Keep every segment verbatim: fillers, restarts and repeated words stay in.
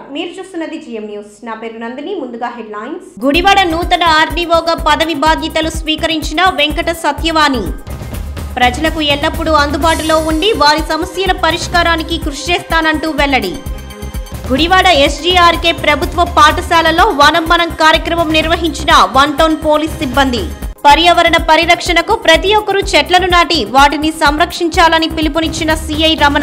మీరు చూస్తున్నది GM news. నా పేరు నందిని. ముందుగా హెడ్లైన్స్. గుడివాడ నూతన ఆర్డీఓగా పదవి బాధ్యతలు స్వీకరించిన వెంకట సత్యవాణి. ప్రజలకు ఎల్లప్పుడూ అందుబాటులో ఉండి వారి సమస్యల పరిష్కారానికి కృషి చేస్తానంటూ వెల్లడి. గుడివాడ ఎస్జీఆర్కే ప్రభుత్వ పాఠశాలలో వనం మనం కార్యక్రమం నిర్వహించిన వన్ టౌన్ పోలీస్ సిబ్బంది. పర్యావరణ పరిరక్షణకు ప్రతి ఒక్కరూ చెట్లను నాటి వాటిని సంరక్షించాలని పిలుపునిచ్చిన సిఐ రమణ.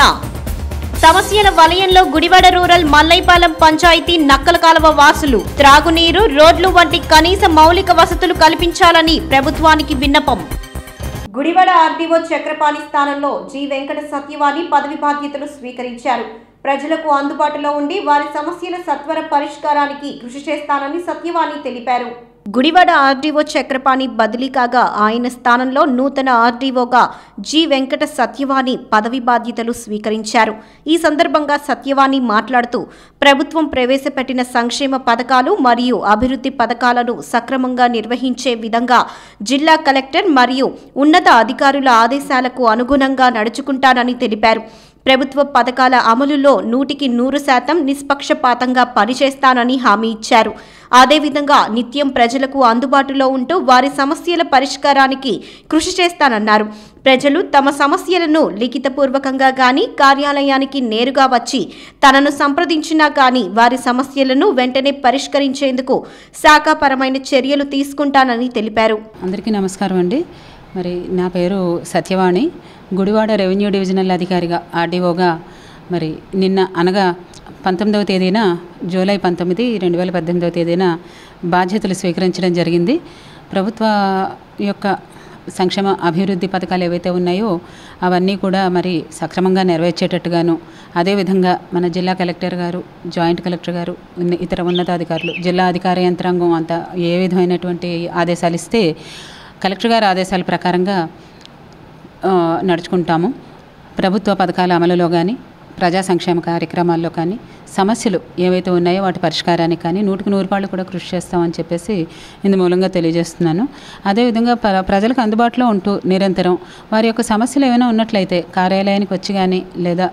సమస్యల వలయంలో గుడివాడ రూరల్ మల్లైపాలెం పంచాయతీ నక్కల కాలువ వాసులు త్రాగునీరు, రోడ్లు వంటి కనీస మౌలిక వసతులు కల్పించాలని ప్రభుత్వానికి విన్నపం. గుడివాడ ఆర్డీఓ చక్రపాణి స్థానంలో జి వెంకట సత్యవాణి పదవి బాధ్యతలు స్వీకరించారు. ప్రజలకు అందుబాటులో ఉండి వారి సమస్యల సత్వర పరిష్కారానికి కృషి చేస్తానని సత్యవాణి తెలిపారు. గుడివాడ ఆర్డీఓ చక్రపాణి బదిలీ కాగా ఆయన స్థానంలో నూతన ఆర్డీఓగా జి వెంకట సత్యవాణి పదవి బాధ్యతలు స్వీకరించారు. ఈ సందర్భంగా సత్యవాణి మాట్లాడుతూ ప్రభుత్వం ప్రవేశపెట్టిన సంక్షేమ పథకాలు మరియు అభివృద్ధి పథకాలను సక్రమంగా నిర్వహించే విధంగా జిల్లా కలెక్టర్ మరియు ఉన్నత అధికారుల ఆదేశాలకు అనుగుణంగా నడుచుకుంటానని తెలిపారు. ప్రభుత్వ పథకాల అమలులో నూటికి నూరు శాతం నిష్పక్షపాతంగా పనిచేస్తానని హామీ ఇచ్చారు. అదేవిధంగా నిత్యం ప్రజలకు అందుబాటులో ఉంటూ వారి సమస్యల పరిష్కారానికి కృషి చేస్తానన్నారు. ప్రజలు తమ సమస్యలను లిఖితపూర్వకంగా గాని కార్యాలయానికి నేరుగా వచ్చి తనను సంప్రదించినా గాని వారి సమస్యలను వెంటనే పరిష్కరించేందుకు శాఖాపరమైన చర్యలు తీసుకుంటానని తెలిపారు. అందరికీ నమస్కారం అండి. మరి నా పేరు సత్యవాణి. గుడివాడ రెవెన్యూ డివిజనల్ అధికారిగా ఆర్డీఓగా మరి నిన్న అనగా పంతొమ్మిదవ తేదీన జూలై పంతొమ్మిది రెండు వేల పద్దెనిమిదవ తేదీన బాధ్యతలు స్వీకరించడం జరిగింది. ప్రభుత్వ యొక్క సంక్షేమ అభివృద్ధి పథకాలు ఏవైతే ఉన్నాయో అవన్నీ కూడా మరి సక్రమంగా నెరవేర్చేటట్టుగాను, అదేవిధంగా మన జిల్లా కలెక్టర్ గారు, జాయింట్ కలెక్టర్ గారు, ఇతర ఉన్నతాధికారులు, జిల్లా అధికార యంత్రాంగం అంతా ఏ విధమైనటువంటి ఆదేశాలు ఇస్తే కలెక్టర్ గారి ఆదేశాల ప్రకారంగా నడుచుకుంటాము. ప్రభుత్వ పథకాల అమలులో కానీ, ప్రజా సంక్షేమ కార్యక్రమాల్లో కానీ, సమస్యలు ఏవైతే ఉన్నాయో వాటి పరిష్కారానికి కానీ నూటికి నూరు పాళ్ళు కూడా కృషి చేస్తామని చెప్పేసి ఇందు మూలంగా తెలియజేస్తున్నాను. అదేవిధంగా ప్ర ప్రజలకు అందుబాటులో ఉంటూ నిరంతరం వారి యొక్క సమస్యలు ఏమైనా ఉన్నట్లయితే కార్యాలయానికి వచ్చి కానీ లేదా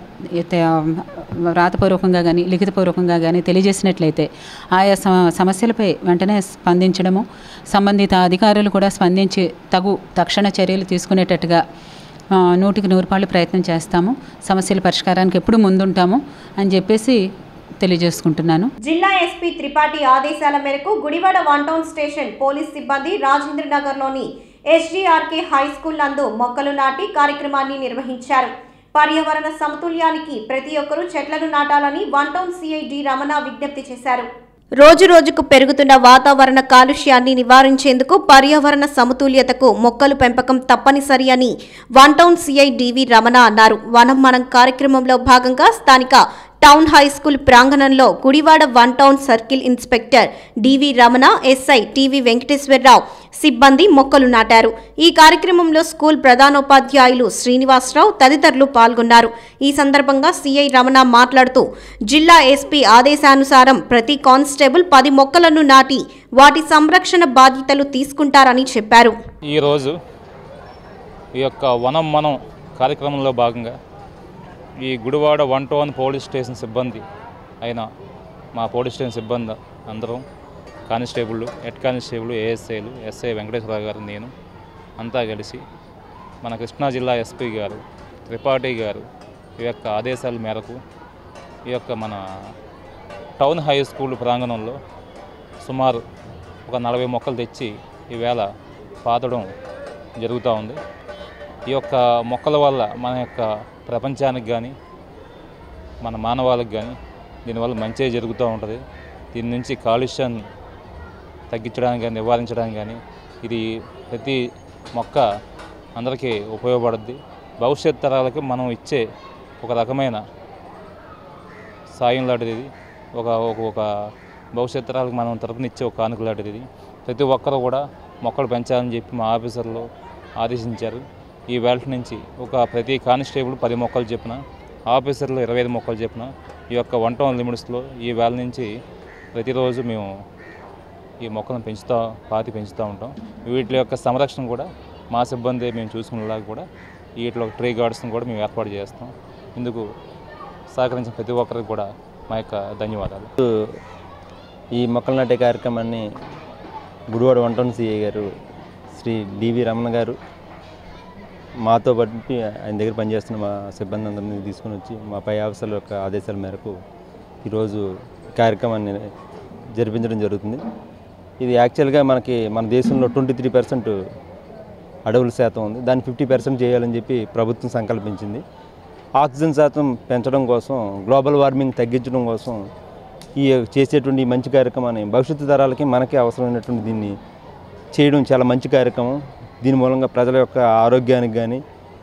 రాతపూర్వకంగా కానీ లిఖితపూర్వకంగా కానీ తెలియజేసినట్లయితే ఆయా సమస్యలపై వెంటనే స్పందించడము, సంబంధిత అధికారులు కూడా స్పందించి తగు తక్షణ చర్యలు తీసుకునేటట్టుగా నూటికి నూరు పాళ్ళు ప్రయత్నం చేస్తాము. సమస్యల పరిష్కారానికి ఎప్పుడు ముందుంటాము అని చెప్పేసి తెలియజేసుకుంటున్నాను. జిల్లా ఎస్పీ త్రిపాఠి ఆదేశాల మేరకు Gudivada one town station police సిబ్బంది రాజేంద్ర నగర్లోని ఎస్జీఆర్కే హై స్కూల్ నందు మొక్కలు నాటి కార్యక్రమాన్ని నిర్వహించారు. పర్యావరణ సమతుల్యానికి ప్రతి ఒక్కరూ చెట్లను నాటాలని one town CI D Ramana విజ్ఞప్తి చేశారు. రోజు రోజుకు పెరుగుతున్న వాతావరణ కాలుష్యాన్ని నివారించేందుకు పర్యావరణ సమతుల్యతకు మొక్కలు పెంపకం తప్పనిసరి అని one town CI DV Ramana అన్నారు. వనం మనం కార్యక్రమంలో భాగంగా స్థానిక టౌన్ హై స్కూల్ ప్రాంగణంలో Gudivada one town circle inspector DV Ramana, SI TV Venkateswararao సిబ్బంది మొక్కలు నాటారు. ఈ కార్యక్రమంలో స్కూల్ ప్రధానోపాధ్యాయులు శ్రీనివాసరావు తదితరులు పాల్గొన్నారు. ఈ సందర్భంగా సిఐ రమణ మాట్లాడుతూ జిల్లా ఎస్పీ ఆదేశానుసారం ప్రతి కానిస్టేబుల్ పది మొక్కలను నాటి వాటి సంరక్షణ బాధ్యతలు తీసుకుంటారని చెప్పారు. ఈరోజు ఈ యొక్క వనం మనం కార్యక్రమంలో భాగంగా ఈ Gudivada one town police station సిబ్బంది అయిన మా పోలీస్ స్టేషన్ సిబ్బంది అందరం కానిస్టేబుల్, హెడ్ కానిస్టేబుల్, ఏఎస్ఐలు, ఎస్ఐ వెంకటేశ్వరరావు గారు, నేను అంతా కలిసి మన కృష్ణా జిల్లా ఎస్పీ గారు త్రిపాఠి గారు ఈ యొక్క ఆదేశాల మేరకు ఈ యొక్క మన టౌన్ హై స్కూల్ ప్రాంగణంలో సుమారు ఒక నలభై మొక్కలు తెచ్చి ఈవేళ పాతడం జరుగుతూ ఉంది. ఈ యొక్క మొక్కల వల్ల మన యొక్క ప్రపంచానికి కానీ మన మానవాళికి కానీ దీనివల్ల మంచి జరుగుతూ ఉంటుంది. దీని నుంచి కాలుష్యాన్ని తగ్గించడానికి కానీ నివారించడానికి కానీ ఇది ప్రతి మొక్క అందరికీ ఉపయోగపడుద్ది. భవిష్యత్ తరాలకి మనం ఇచ్చే ఒక రకమైన సాయం లాంటిది ఇది. ఒక ఒక భవిష్యత్ తరాలకు మనం తరపున ఇచ్చే ఒక కానుక లాంటిది ఇది. ప్రతి ఒక్కరు కూడా మొక్కలు పెంచాలని చెప్పి మా ఆఫీసర్లు ఆదేశించారు. ఈ వేళ నుంచి ఒక ప్రతి కానిస్టేబుల్ పది మొక్కలు చెప్పిన, ఆఫీసర్లు ఇరవై ఐదు మొక్కలు చెప్పిన ఈ యొక్క వన్ టౌన్ లిమిట్స్లో ఈ వేళ నుంచి ప్రతిరోజు మేము ఈ మొక్కలను పెంచుతూ పాతి పెంచుతూ ఉంటాం. వీటి యొక్క సంరక్షణ కూడా మా సిబ్బంది మేము చూసుకునేలాగా కూడా వీటిలో ట్రీ గార్డ్స్ని కూడా మేము ఏర్పాటు చేస్తాం. ఇందుకు సహకరించిన ప్రతి ఒక్కరికి కూడా మా యొక్క ధన్యవాదాలు. ఈ మొక్కలు నాటే కార్యక్రమాన్ని గుడివాడ వన్ టౌన్ సిఐ గారు శ్రీ డివి రమణ గారు మాతో పాటు ఆయన దగ్గర పనిచేస్తున్న మా సిబ్బంది అందరినీ తీసుకుని వచ్చి మా పై ఆఫీసర్ల యొక్క ఆదేశాల మేరకు ఈరోజు కార్యక్రమాన్ని జరిపించడం జరుగుతుంది. ఇది యాక్చువల్గా మనకి మన దేశంలో ట్వంటీ త్రీ పర్సెంట్ అడవుల శాతం ఉంది. దాన్ని ఫిఫ్టీ పర్సెంట్ చేయాలని చెప్పి ప్రభుత్వం సంకల్పించింది. ఆక్సిజన్ శాతం పెంచడం కోసం, గ్లోబల్ వార్మింగ్ తగ్గించడం కోసం ఈ చేసేటువంటి మంచి కార్యక్రమాన్ని భవిష్యత్తు తరాలకి మనకే అవసరమైనటువంటి దీన్ని చేయడం చాలా మంచి కార్యక్రమం. దీని మూలంగా ప్రజల యొక్క ఆరోగ్యానికి కానీ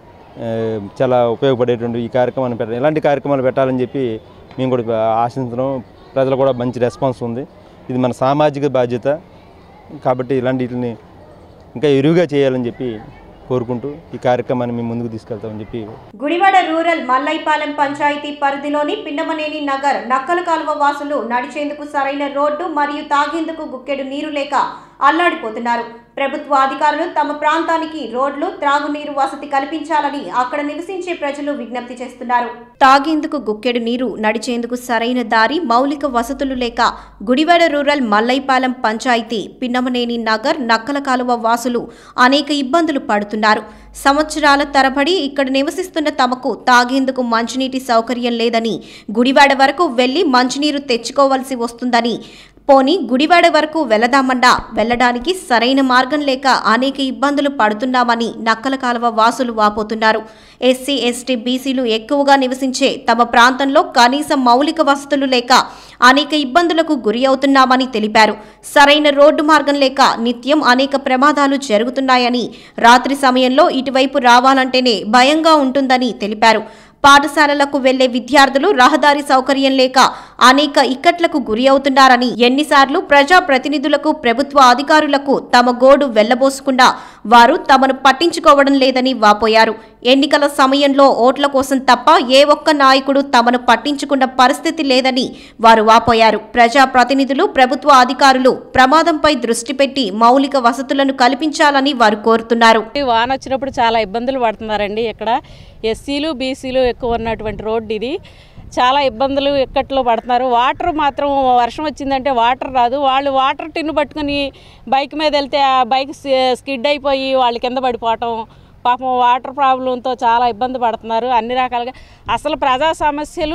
చాలా ఉపయోగపడేటువంటి ఈ కార్యక్రమాన్ని పెట్టాలి. ఇలాంటి కార్యక్రమాలు పెట్టాలని చెప్పి మేము కూడా ఆశించడం, ప్రజలు కూడా మంచి రెస్పాన్స్ ఉంది. ఇది మన సామాజిక బాధ్యత కాబట్టి ఇలాంటి వీటిని ఇంకా ఎరువుగా చేయాలని చెప్పి కోరుకుంటూ ఈ కార్యక్రమాన్ని మేము ముందుకు తీసుకెళ్తామని చెప్పి. గుడివాడ రూరల్ మల్లైపాలెం పంచాయతీ పరిధిలోని పిండమనేని నగర్ నక్కల కాలువ వాసులు నడిచేందుకు సరైన రోడ్డు మరియు తాగేందుకు గుక్కెడు నీరు లేక అల్లాడిపోతున్నారు. ప్రభుత్వ అధికారులు తమ ప్రాంతానికి రోడ్లు, త్రాగునీరు వసతి కల్పించాలని అక్కడ నివసించే ప్రజలు విజ్ఞప్తి చేస్తున్నారు. తాగేందుకు గుక్కెడు నీరు, నడిచేందుకు సరైన దారి, మౌలిక వసతులు లేక గుడివాడ రూరల్ మల్లైపాలెం పంచాయతీ పిండమనేని నగర్ నక్కల కాలువ వాసులు అనేక ఇబ్బందులు పడుతున్నారు. సంవత్సరాల తరబడి ఇక్కడ నివసిస్తున్న తమకు తాగేందుకు మంచినీటి సౌకర్యం లేదని, గుడివాడ వరకు వెళ్లి మంచినీరు తెచ్చుకోవాల్సి వస్తుందని, పోని గుడివాడ వరకు వెళ్లదామన్నా వెళ్లడానికి సరైన మార్గం లేక అనేక ఇబ్బందులు పడుతున్నామని నక్కల కాలువ వాసులు వాపోతున్నారు. ఎస్సీ, ఎస్టీ, బీసీలు ఎక్కువగా నివసించే తమ ప్రాంతంలో కనీస మౌలిక వసతులు లేక అనేక ఇబ్బందులకు గురి అవుతున్నామని తెలిపారు. సరైన రోడ్డు మార్గం లేక నిత్యం అనేక ప్రమాదాలు జరుగుతున్నాయని, రాత్రి సమయంలో ఇటువైపు రావాలంటేనే భయంగా ఉంటుందని తెలిపారు. పాఠశాలలకు వెళ్లే విద్యార్థులు రహదారి సౌకర్యం లేక అనేక ఇక్కట్లకు గురి అవుతున్నారని, ఎన్నిసార్లు ప్రజా ప్రతినిధులకు, ప్రభుత్వ అధికారులకు తమ గోడు వెళ్లబోసుకుండా వారు తమను పట్టించుకోవడం లేదని వాపోయారు. ఎన్నికల సమయంలో ఓట్ల కోసం తప్ప ఏ ఒక్క నాయకుడు తమను పట్టించుకున్న పరిస్థితి లేదని వారు వాపోయారు. ప్రజా ప్రతినిధులు, ప్రభుత్వ అధికారులు ప్రమాదంపై దృష్టి పెట్టి మౌలిక వసతులను కల్పించాలని వారు కోరుతున్నారు. వాన వచ్చినప్పుడు చాలా ఇబ్బందులు పడుతున్నారండి. ఇక్కడ ఎస్సీలు, బీసీలు ఎక్కువ ఉన్నటువంటి రోడ్డు ఇది. చాలా ఇబ్బందులు ఇక్కట్లో పడుతున్నారు. వాటర్ మాత్రం వర్షం వచ్చిందంటే వాటర్ రాదు. వాళ్ళు వాటర్ టిన్ను పట్టుకుని బైక్ మీద వెళ్తే ఆ బైక్ స్కిడ్ అయిపోయి వాళ్ళు కింద పడిపోవటం, పాపం వాటర్ ప్రాబ్లంతో చాలా ఇబ్బంది పడుతున్నారు. అన్ని రకాలుగా అసలు ప్రజా సమస్యలు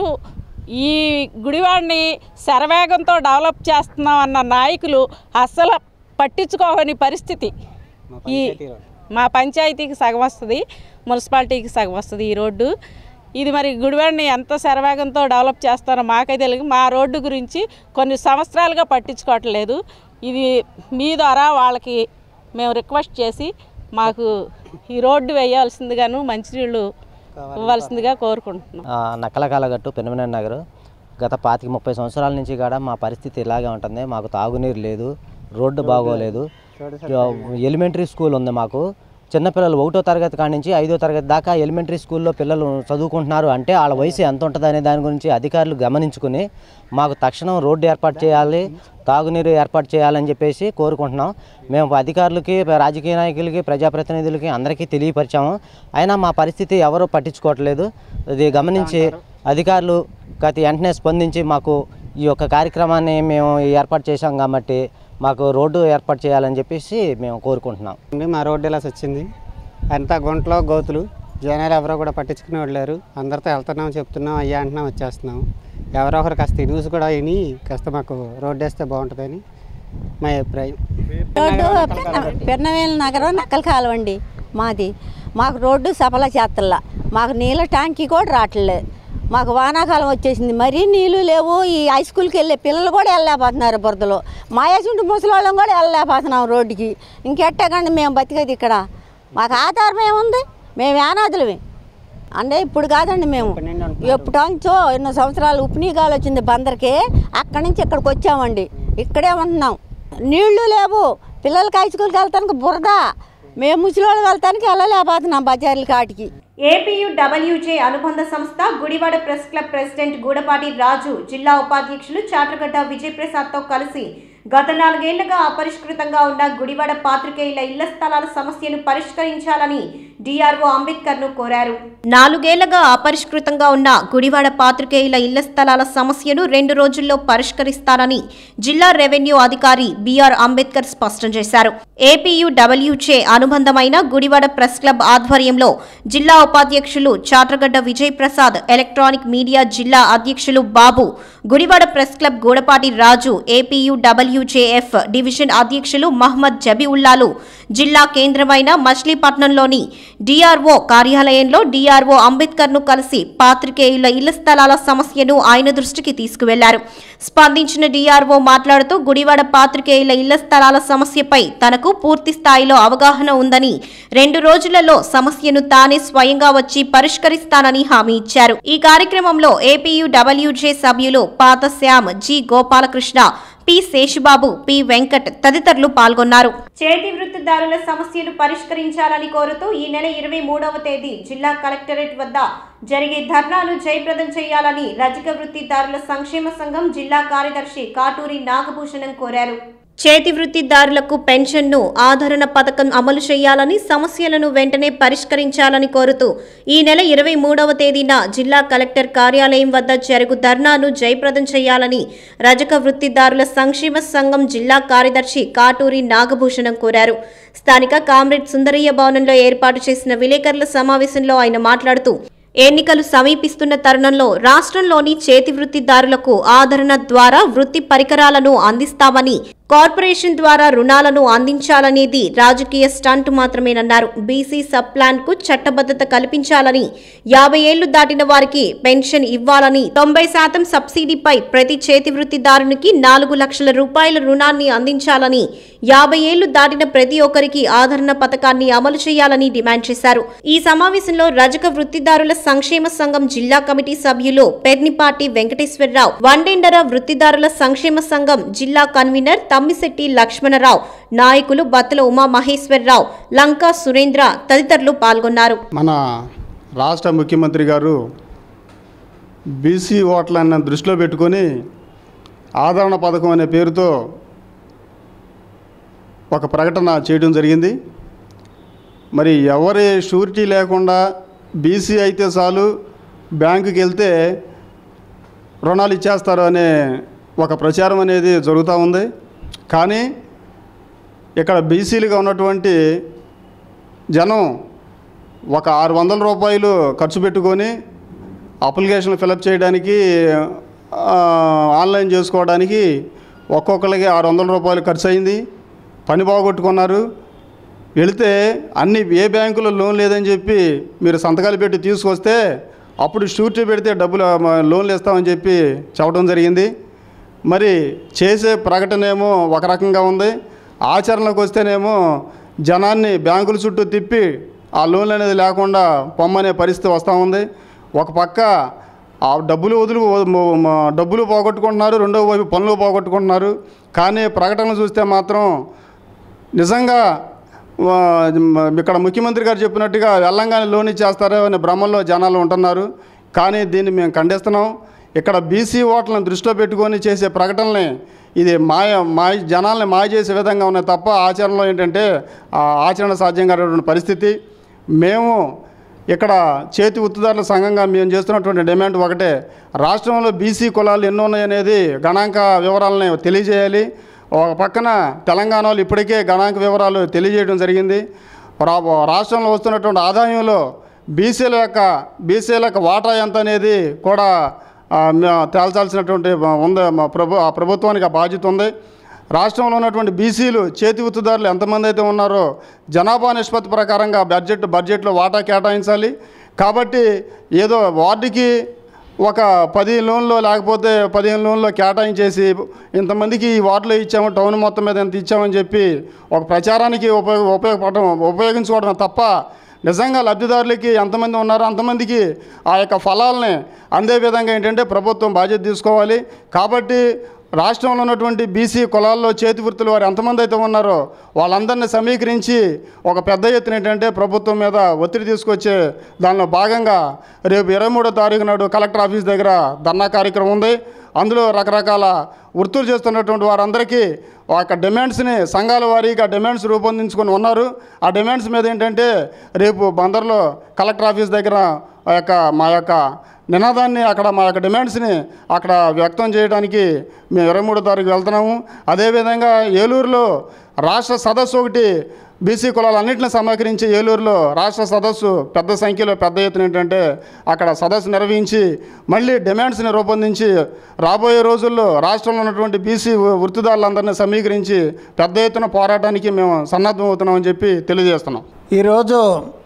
ఈ గుడివాడిని శరవేగంతో డెవలప్ చేస్తున్నాం అన్న నాయకులు అస్సలు పట్టించుకోని పరిస్థితి. ఈ మా పంచాయతీకి సగం వస్తుంది, మున్సిపాలిటీకి సగం వస్తుంది ఈ రోడ్డు. ఇది మరి గుడివాడిని ఎంత శరవేగంతో డెవలప్ చేస్తారో మాకైతే తెలియదు. మా రోడ్డు గురించి కొన్ని సంవత్సరాలుగా పట్టించుకోవట్లేదు. ఇది మీ ద్వారా వాళ్ళకి మేము రిక్వెస్ట్ చేసి మాకు ఈ రోడ్డు వేయాల్సిందిగాను మంచినీళ్ళు ఇవ్వాల్సిందిగా కోరుకుంటున్నాం. నక్కల కాలగట్టు పిండమనేని నగర్ గత పాతిక ముప్పై సంవత్సరాల నుంచి కూడా మా పరిస్థితి ఇలాగే ఉంటుంది. మాకు తాగునీరు లేదు, రోడ్డు బాగోలేదు. ఎలిమెంటరీ స్కూల్ ఉంది మాకు. చిన్నపిల్లలు ఒకటో తరగతి కాడి నుంచి ఐదో తరగతి దాకా ఎలిమెంటరీ స్కూల్లో పిల్లలు చదువుకుంటున్నారు. అంటే వాళ్ళ వయసు ఎంత ఉంటుంది అనే దాని గురించి అధికారులు గమనించుకుని మాకు తక్షణం రోడ్డు ఏర్పాటు చేయాలి, తాగునీరు ఏర్పాటు చేయాలని చెప్పేసి కోరుకుంటున్నాం. మేము అధికారులకి, రాజకీయ నాయకులకి, ప్రజాప్రతినిధులకి అందరికీ తెలియపరిచాము. అయినా మా పరిస్థితి ఎవరూ పట్టించుకోవట్లేదు. అది గమనించి అధికారులు గత వెంటనే స్పందించి మాకు ఈ యొక్క కార్యక్రమాన్ని మేము ఏర్పాటు చేశాం కాబట్టి మాకు రోడ్డు ఏర్పాటు చేయాలని చెప్పేసి మేము కోరుకుంటున్నాం. మా రోడ్డు ఇలా వచ్చింది, అంతా గుంటలో గోతులు, జనాలు ఎవరో కూడా పట్టించుకునే వాళ్ళు. అందరితో వెళ్తున్నాం, చెప్తున్నాం, అయ్యా అంటున్నాం, వచ్చేస్తున్నాం. ఎవరో ఒకరు కాస్త ఈ న్యూస్ కూడా విని కాస్త మాకు రోడ్డు వేస్తే బాగుంటుందని మా అభిప్రాయం. రోడ్డు పిండమనేని నగరం నక్కల కాలువ అండి మాది. మాకు రోడ్డు సఫల చేస్తల్లా, మాకు నీళ్ళ ట్యాంకీ కూడా రావట్లేదు. మాకు వానాకాలం వచ్చేసింది, మరీ నీళ్ళు లేవు. ఈ హై స్కూల్కి వెళ్ళే పిల్లలు కూడా వెళ్ళలేకపోతున్నారు బురదలో. మా ఏసుంటి ముసలివాళ్ళం కూడా వెళ్ళలేకపోతున్నాం రోడ్డుకి. ఇంకెట్టకండి మేము బతికేది ఇక్కడ. మాకు ఆధారం ఏముంది? మేము అనాథులమే అంటే ఇప్పుడు కాదండి, మేము ఎప్పుడంచో ఎన్నో సంవత్సరాలు ఉపనీగాలు వచ్చింది బందరికి, అక్కడి నుంచి ఇక్కడికి వచ్చామండి. ఇక్కడే ఉంటున్నాం. నీళ్లు లేవు, పిల్లలకి హై స్కూల్కి వెళ్తానికి బురద, మేము ముసలివాళ్ళు వెళ్తానికి వెళ్ళలేకపోతున్నాం బజార్ల కాటికి. ఏపీయూడబ్ల్యూజే అనుబంధ సంస్థ Gudivada press club president Gudapati Raju, జిల్లా ఉపాధ్యక్షులు చాట్రగడ్డ విజయప్రసాద్తో కలిసి గత నాలుగేళ్లుగా అపరిష్కృతంగా ఉన్న గుడివాడ పాత్రికేయుల ఇళ్ల స్థలాల సమస్యను పరిష్కరించాలని డిఆర్ఓ అంబేద్కర్ ను కోరారు. నాలుగేళ్లుగా అపరిష్కృతంగా ఉన్న గుడివాడ పాత్రికేయుల ఇళ్ల స్థలాల సమస్యను రెండు రోజుల్లో పరిష్కరిస్తానని జిల్లా రెవెన్యూ అధికారి బిఆర్ అంబేద్కర్ స్పష్టం చేశారు. ఏపీయూడబ్ల్యూచే అనుబంధమైన గుడివాడ ప్రెస్ క్లబ్ ఆధ్వర్యంలో జిల్లా ఉపాధ్యక్షులు చాట్రగడ్డ విజయ్ ప్రసాద్, ఎలక్ట్రానిక్ మీడియా జిల్లా అధ్యక్షులు Babu, Gudivada press club Gudapati Raju, APUWJF division అధ్యక్షులు మహ్మద్ జబీఉల్లాలు జిల్లా కేంద్రమైన మచిలీపట్నంలోని డిఆర్ఓ కార్యాలయంలో డిఆర్ఓ అంబేద్కర్ ను కలిసి పాత్రికేయుల ఇళ్ల స్థలాల సమస్యను ఆయన దృష్టికి తీసుకువెళ్లారు. స్పందించిన డిఆర్ఓ మాట్లాడుతూ గుడివాడ పాత్రికేయుల ఇళ్ల స్థలాల సమస్యపై తనకు పూర్తి స్థాయిలో అవగాహన ఉందని, రెండు రోజులలో సమస్యను తానే స్వయంగా వచ్చి పరిష్కరిస్తానని హామీ ఇచ్చారు. ఈ కార్యక్రమంలో ఏపీయూడబ్ల్యూజే సభ్యులు పాత Shyam, G Gopalakrishna, P Seshubabu, P Venkat తదితరులు పాల్గొన్నారు. చేతి వృత్తిదారుల సమస్యలు పరిష్కరించాలని కోరుతూ ఈ నెల ఇరవై మూడవ తేదీ జిల్లా కలెక్టరేట్ వద్ద జరిగే ధర్నాను జయప్రదం చేయాలని రజక వృత్తిదారుల సంక్షేమ సంఘం జిల్లా కార్యదర్శి కాటూరి నాగభూషణం కోరారు. చేతి వృత్తిదారులకు పెన్షన్ను, ఆదరణ పథకం అమలు చేయాలని, సమస్యలను వెంటనే పరిష్కరించాలని కోరుతూ ఈ నెల ఇరవై మూడవ తేదీన జిల్లా కలెక్టర్ కార్యాలయం వద్ద జరుగు ధర్నాను జయప్రదం చేయాలని రజక వృత్తిదారుల సంక్షేమ సంఘం జిల్లా కార్యదర్శి కాటూరి నాగభూషణం కోరారు. స్థానిక కామ్రేడ్ సుందరయ్య భవనంలో ఏర్పాటు చేసిన విలేకరుల సమావేశంలో ఆయన మాట్లాడుతూ ఎన్నికలు సమీపిస్తున్న తరుణంలో రాష్ట్రంలోని చేతి వృత్తిదారులకు ఆదరణ ద్వారా వృత్తి పరికరాలను అందిస్తామని, కార్పొరేషన్ ద్వారా రుణాలను అందించాలనేది రాజకీయ స్టంట్ మాత్రమేనన్నారు. బీసీ సబ్ ప్లాన్ కు చట్టబద్ధత కల్పించాలని, యాభై ఏళ్లు దాటిన వారికి పెన్షన్ ఇవ్వాలని, తొంభై శాతం సబ్సిడీపై ప్రతి చేతి వృత్తిదారునికి నాలుగు లక్షల రూపాయల రుణాన్ని అందించాలని, యాభై ఏళ్లు దాటిన ప్రతి ఒక్కరికి ఆదరణ పథకాన్ని అమలు చేయాలని డిమాండ్ చేశారు. ఈ సమావేశంలో రజక వృత్తిదారుల సంక్షేమ సంఘం జిల్లా కమిటీ సభ్యులు పెర్నిపాటి వెంకటేశ్వరరావు, వండెండర వృత్తిదారుల సంక్షేమ సంఘం జిల్లా కన్వీనర్ తమ్మిశెట్టి లక్ష్మణరావు, నాయకులు బత్తల ఉమా మహేశ్వరరావు, లంకా సురేంద్ర తదితరులు పాల్గొన్నారు. మన రాష్ట్ర ముఖ్యమంత్రి గారు బీసీ ఓట్లను దృష్టిలో పెట్టుకొని ఆదరణ పథకం అనే పేరుతో ఒక ప్రకటన చేయడం జరిగింది. మరి ఎవరి షూరిటీ లేకుండా బీసీ అయితే చాలు బ్యాంకుకి వెళ్తే రుణాలు ఇచ్చేస్తారు అనే ఒక ప్రచారం అనేది జరుగుతూ ఉంది. కానీ ఇక్కడ బీసీలుగా ఉన్నటువంటి జనం ఒక ఆరు వందల రూపాయలు ఖర్చు పెట్టుకొని అప్లికేషన్ ఫిలప్ చేయడానికి, ఆన్లైన్ చేసుకోవడానికి ఒక్కొక్కరికి ఆరు వందల రూపాయలు ఖర్చు అయింది. పని బాగొట్టుకున్నారు. వెళితే అన్ని ఏ బ్యాంకులో లోన్ లేదని చెప్పి మీరు సంతకాలు పెట్టి తీసుకొస్తే అప్పుడు షూరిటీ పెడితే డబ్బులు లోన్లు ఇస్తామని చెప్పి చెప్పడం జరిగింది. మరి చేసే ప్రకటన ఏమో ఒక రకంగా ఉంది, ఆచరణకు వస్తేనేమో జనాన్ని బ్యాంకుల చుట్టూ తిప్పి ఆ లోన్లు అనేది లేకుండా పొమ్మనే పరిస్థితి వస్తూ ఉంది. ఒక పక్క ఆ డబ్బులు వదులు డబ్బులు పోగొట్టుకుంటున్నారు, రెండో వైపు పనులు పోగొట్టుకుంటున్నారు. కానీ ప్రకటనలు చూస్తే మాత్రం నిజంగా ఇక్కడ ముఖ్యమంత్రి గారు చెప్పినట్టుగా వెళ్ళంగానే లోన్ ఇచ్చేస్తారో అనే భ్రమంలో జనాలు ఉంటున్నారు. కానీ దీన్ని మేము ఖండిస్తున్నాం. ఇక్కడ బీసీ ఓట్లను దృష్టిలో పెట్టుకొని చేసే ప్రకటనల్ని ఇది మాయ మాయ జనాల్ని మాయ చేసే విధంగా ఉన్నాయి తప్ప ఆచరణలో ఏంటంటే ఆచరణ సాధ్యం కానటువంటి పరిస్థితి. మేము ఇక్కడ చేతి వృత్తిదారుల సంఘంగా మేము చేస్తున్నటువంటి డిమాండ్ ఒకటే, రాష్ట్రంలో బీసీ కులాలు ఎన్నో ఉన్నాయనేది గణాంక వివరాలని తెలియజేయాలి. ఒక పక్కన తెలంగాణ వాళ్ళు ఇప్పటికే గణాంక వివరాలు తెలియజేయడం జరిగింది. రాష్ట్రంలో వస్తున్నటువంటి ఆదాయంలో బీసీల యొక్క బీసీల యొక్క వాటా ఎంత అనేది కూడా తేల్చాల్సినటువంటి ఉంది. ప్రభు ఆ ప్రభుత్వానికి ఆ బాధ్యత ఉంది. రాష్ట్రంలో ఉన్నటువంటి బీసీలు చేతి వృత్తిదారులు ఎంతమంది అయితే ఉన్నారో జనాభా నిష్పత్తి ప్రకారంగా బడ్జెట్ బడ్జెట్లో వాటా కేటాయించాలి. కాబట్టి ఏదో వార్డుకి ఒక పది లోన్లో లేకపోతే పదిహేను లోన్లో కేటాయించేసి ఇంతమందికి ఈ వార్డులో ఇచ్చాము, టౌన్ మొత్తం మీద ఎంత ఇచ్చామని చెప్పి ఒక ప్రచారానికి ఉపయోగ ఉపయోగపడడం ఉపయోగించుకోవడం తప్ప నిజంగా లబ్ధిదారులకి ఎంతమంది ఉన్నారో అంతమందికి ఆ యొక్క ఫలాలని అందే విధంగా ఏంటంటే ప్రభుత్వం బాధ్యత తీసుకోవాలి. కాబట్టి రాష్ట్రంలో ఉన్నటువంటి బీసీ కులాల్లో చేతి వృత్తులు వారు ఎంతమంది అయితే ఉన్నారో వాళ్ళందరినీ సమీకరించి ఒక పెద్ద ఎత్తున ఏంటంటే ప్రభుత్వం మీద ఒత్తిడి తీసుకొచ్చే దానిలో భాగంగా రేపు ఇరవై మూడో తారీఖు నాడు కలెక్టర్ ఆఫీస్ దగ్గర ధర్నా కార్యక్రమం ఉంది. అందులో రకరకాల వృత్తులు చేస్తున్నటువంటి వారందరికీ ఆ యొక్క డిమాండ్స్ని సంఘాల వారీగా డిమాండ్స్ రూపొందించుకొని ఉన్నారు. ఆ డిమాండ్స్ మీద ఏంటంటే రేపు బందర్లో కలెక్టర్ ఆఫీస్ దగ్గర ఆ యొక్క మా యొక్క నినాదాన్ని అక్కడ మా యొక్క డిమాండ్స్ని అక్కడ వ్యక్తం చేయడానికి మేము ఇరవై మూడో తారీఖు వెళ్తున్నాము. అదేవిధంగా ఏలూరులో రాష్ట్ర సదస్సు ఒకటి బీసీ కులాలన్నింటిని సమీకరించి ఏలూరులో రాష్ట్ర సదస్సు పెద్ద సంఖ్యలో పెద్ద ఎత్తున ఏంటంటే అక్కడ సదస్సు నిర్వహించి మళ్ళీ డిమాండ్స్ని రూపొందించి రాబోయే రోజుల్లో రాష్ట్రంలో ఉన్నటువంటి బీసీ వృత్తిదారులందరినీ సమీకరించి పెద్ద ఎత్తున పోరాటానికి మేము సన్నద్ధం అవుతున్నామని చెప్పి తెలియజేస్తున్నాం. ఈరోజు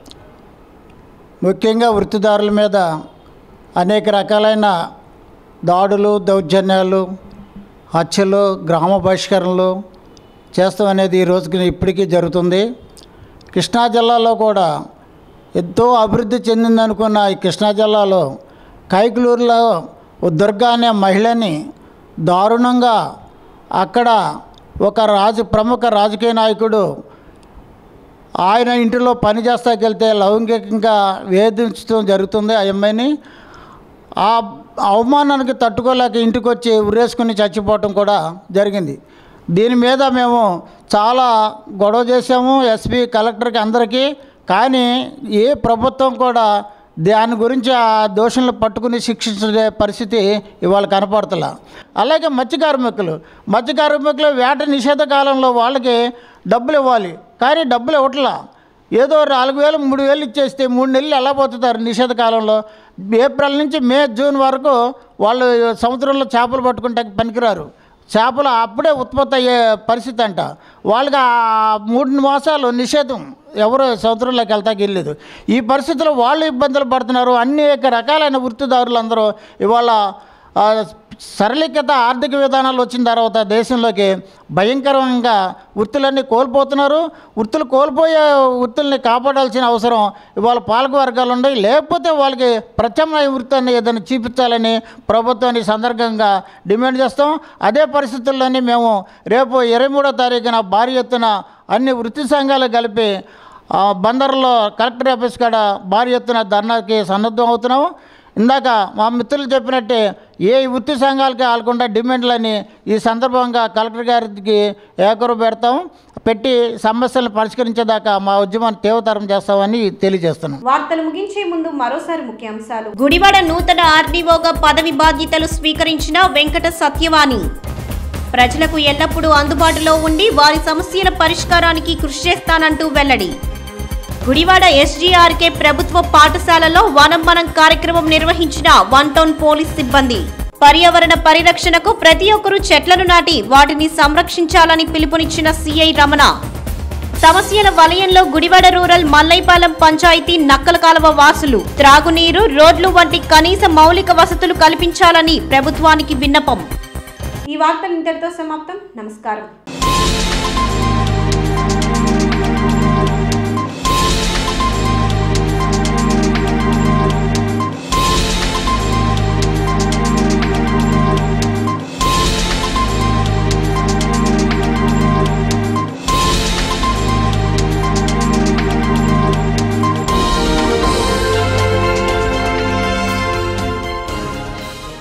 ముఖ్యంగా వృత్తిదారుల మీద అనేక రకాలైన దాడులు, దౌర్జన్యాలు, హత్యలు, గ్రామ బహిష్కరణలు చేస్తాం అనేది ఈ రోజుకి ఇప్పటికీ జరుగుతుంది. కృష్ణా జిల్లాలో కూడా ఎంతో అభివృద్ధి చెందిందనుకున్న ఈ కృష్ణా జిల్లాలో కైకులూరులో దుర్గా అనే మహిళని దారుణంగా అక్కడ ఒక రాజు ప్రముఖ రాజకీయ నాయకుడు ఆయన ఇంటిలో పని చేస్తాకెళ్తే లైంగికంగా వేధించడం జరుగుతుంది. ఆ అమ్మాయిని ఆ అవమానానికి తట్టుకోలేక ఇంటికి వచ్చి ఉరేసుకుని చచ్చిపోవటం కూడా జరిగింది. దీని మీద మేము చాలా గొడవ చేసాము ఎస్పీ, కలెక్టర్కి, అందరికీ. కానీ ఏ ప్రభుత్వం కూడా దాని గురించి ఆ దోషులను పట్టుకుని శిక్షించే పరిస్థితి ఇవాళ కనపడుతులా. అలాగే మత్స్య కార్మికులు మత్స్య కార్మికులు వేట నిషేధ కాలంలో వాళ్ళకి డబ్బులు ఇవ్వాలి, కానీ డబ్బులు ఇవ్వట్లా. ఏదో నాలుగు వేలు మూడు వేలు ఇచ్చేస్తే మూడు నెలలు ఎలా పోతున్నారు నిషేధ కాలంలో. ఏప్రిల్ నుంచి మే జూన్ వరకు వాళ్ళు సముద్రంలో చేపలు పట్టుకుంటే పనికిరారు. చేపలు అప్పుడే ఉత్పత్తి అయ్యే పరిస్థితి అంట. వాళ్ళకి ఆ మూడు మాసాలు నిషేధం, ఎవరు సముద్రంలోకి వెళ్తాకి వెళ్ళలేదు. ఈ పరిస్థితుల్లో వాళ్ళు ఇబ్బందులు పడుతున్నారు. అనేక రకాలైన వృత్తిదారులు అందరూ ఇవాళ సరళీకృత ఆర్థిక విధానాలు వచ్చిన తర్వాత దేశంలోకి భయంకరంగా వృత్తులన్నీ కోల్పోతున్నారు. వృత్తులు కోల్పోయే వృత్తుల్ని కాపాడాల్సిన అవసరం ఇవాళ పాలక వర్గాలు ఉన్నాయి. లేకపోతే వాళ్ళకి ప్రత్యామ్నాయ వృత్తిని ఏదైనా చూపించాలని ప్రభుత్వాన్ని సందర్భంగా డిమాండ్ చేస్తాం. అదే పరిస్థితుల్లోనే మేము రేపు ఇరవై మూడో తారీఖున భారీ ఎత్తున అన్ని వృత్తి సంఘాలు కలిపి బందర్లో కలెక్టర్ ఆఫీస్ కాడ భారీ ఎత్తున ధర్నాకి సన్నద్ధం అవుతున్నాము. ఇందాక మా మిత్రులు చెప్పినట్టే ఏ వృత్తి సంఘాలకి ఆలకుండా డిమాండ్లని ఈ సందర్భంగా కలెక్టర్ గారికి ఏకరు పెడతాం. పెట్టి సమస్యలను పరిష్కరించేదాకా మా ఉద్యమాన్ని తీవ్రతరం చేస్తామని తెలియజేస్తున్నాం. వార్తలు ముగించే ముందు మరోసారి ముఖ్యాంశాలు. గుడివాడ నూతన ఆర్డీఓగా పదవి బాధ్యతలు స్వీకరించిన వెంకట సత్యవాణి. ప్రజలకు ఎల్లప్పుడూ అందుబాటులో ఉండి వారి సమస్యల పరిష్కారానికి కృషి చేస్తానంటూ వెల్లడి. గుడివాడ ఎస్జీఆర్కే ప్రభుత్వ పాఠశాలలో వనం మనం కార్యక్రమం నిర్వహించిన వన్ టౌన్ పోలీస్ సిబ్బంది. పర్యావరణ పరిరక్షణకు ప్రతి ఒక్కరూ చెట్లను నాటి వాటిని సంరక్షించాలని పిలుపునిచ్చిన సీఐ రమణ. సమస్యల వలయంలో గుడివాడ రూరల్ మల్లైపాలెం పంచాయతీ నక్కల కాలువ వాసులు త్రాగునీరు, రోడ్లు వంటి కనీస మౌలిక వసతులు కల్పించాలని ప్రభుత్వానికి విన్నపం. ఈ వార్తలు ఇంతటితో సమాప్తం. నమస్కారం.